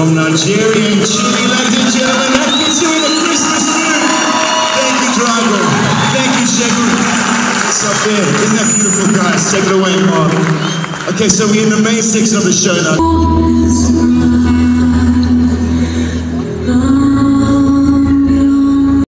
from Nigeria and Chile, ladies and gentlemen. That gets you in the Christmas mood. Thank you, Drago. Thank you, Shegun. What's up there? Isn't that beautiful, guys? Take it away, Mark. Okay, so we're in the main section of the show now.